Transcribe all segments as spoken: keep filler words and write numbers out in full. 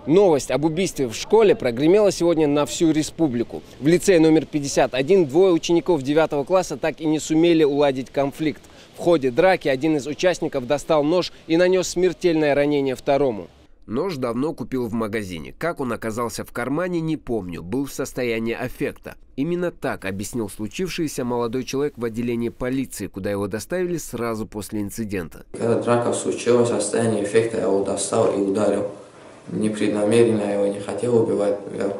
Новость об убийстве в школе прогремела сегодня на всю республику. В лицее номер пятьдесят один двое учеников девятого класса так и не сумели уладить конфликт. В ходе драки один из участников достал нож и нанес смертельное ранение второму. Нож давно купил в магазине. Как он оказался в кармане, не помню. Был в состоянии аффекта. Именно так объяснил случившееся молодой человек в отделении полиции, куда его доставили сразу после инцидента. Когда драка случилась, в состоянии аффекта я его достал и ударил. Непреднамеренно я его не хотел убивать. Я...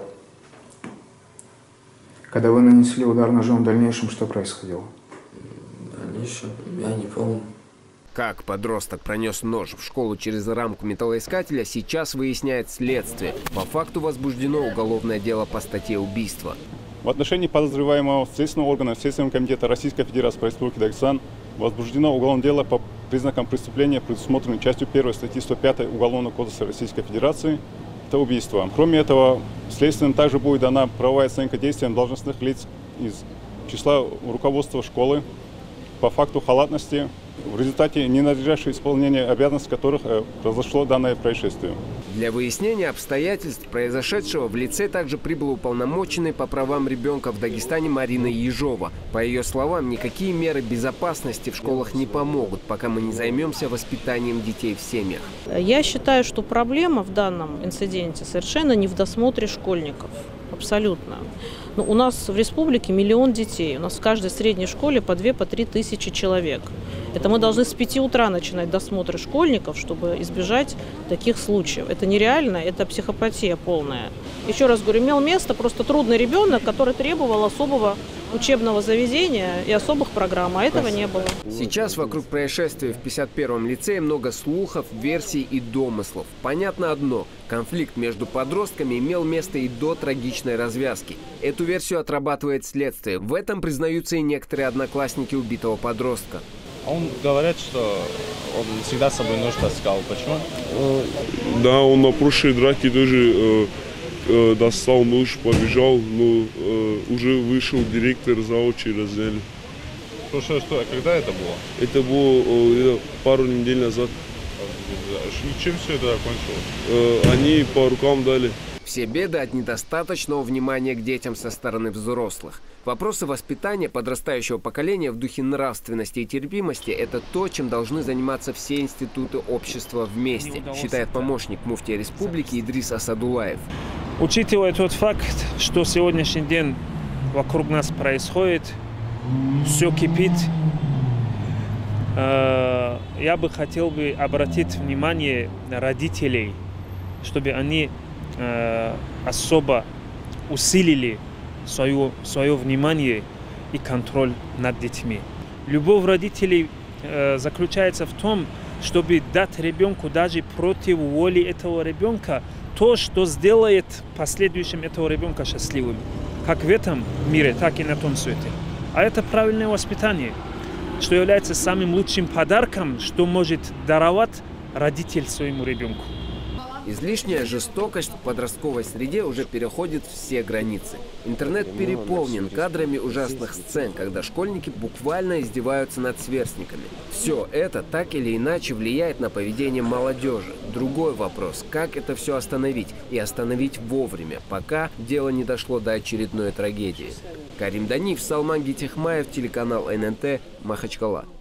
Когда вы нанесли удар ножом, в дальнейшем что происходило? В дальнейшем я не помню. Как подросток пронес нож в школу через рамку металлоискателя, сейчас выясняет следствие. По факту возбуждено уголовное дело по статье убийства. В отношении подозреваемого Следственного органа Следственного комитета Российской Федерации по Республике Дагестан возбуждено уголовное дело по признакам преступления, предусмотренной частью первой статьи сто пятой Уголовного кодекса Российской Федерации. Это убийство. Кроме этого, следствием также будет дана правовая оценка действиям должностных лиц из числа руководства школы по факту халатности, в результате ненадлежащего исполнения обязанностей которых произошло данное происшествие. Для выяснения обстоятельств произошедшего в лицей также прибыл уполномоченный по правам ребенка в Дагестане Марина Ежова. По ее словам, никакие меры безопасности в школах не помогут, пока мы не займемся воспитанием детей в семьях. Я считаю, что проблема в данном инциденте совершенно не в досмотре школьников. Абсолютно. Но у нас в республике миллион детей. У нас в каждой средней школе по две, по три тысячи человек. Это мы должны с пяти утра начинать досмотры школьников, чтобы избежать таких случаев. Это нереально, это психопатия полная. Еще раз говорю, имел место просто трудный ребенок, который требовал особого учебного заведения и особых программ, а этого не было. Сейчас вокруг происшествия в пятьдесят первом лицее много слухов, версий и домыслов. Понятно одно – конфликт между подростками имел место и до трагичной развязки. Эту версию отрабатывает следствие. В этом признаются и некоторые одноклассники убитого подростка. Он говорит, что он всегда с собой нож таскал. Почему? Да, он на прошлой драке тоже э, э, достал нож, побежал, но э, уже вышел директор, заочи разняли. Слушай, что, а когда это было? Это было э, пару недель назад. Чем все это закончилось? Э, они по рукам дали. Все беды от недостаточного внимания к детям со стороны взрослых. Вопросы воспитания подрастающего поколения в духе нравственности и терпимости – это то, чем должны заниматься все институты общества вместе, считает помощник муфтия республики Идрис Асадулаев. Учитывая тот факт, что сегодняшний день вокруг нас происходит, все кипит, э, я бы хотел бы обратить внимание родителей, чтобы они особо усилили свое, свое внимание и контроль над детьми. Любовь родителей э, заключается в том, чтобы дать ребенку даже против воли этого ребенка то, что сделает последующим этого ребенка счастливым. Как в этом мире, так и на том свете. А это правильное воспитание, что является самым лучшим подарком, что может даровать родитель своему ребенку. Излишняя жестокость в подростковой среде уже переходит все границы. Интернет переполнен кадрами ужасных сцен, когда школьники буквально издеваются над сверстниками. Все это так или иначе влияет на поведение молодежи. Другой вопрос – как это все остановить? И остановить вовремя, пока дело не дошло до очередной трагедии. Карим Даниев, Салман Гитихмаев, телеканал эн эн тэ, Махачкала.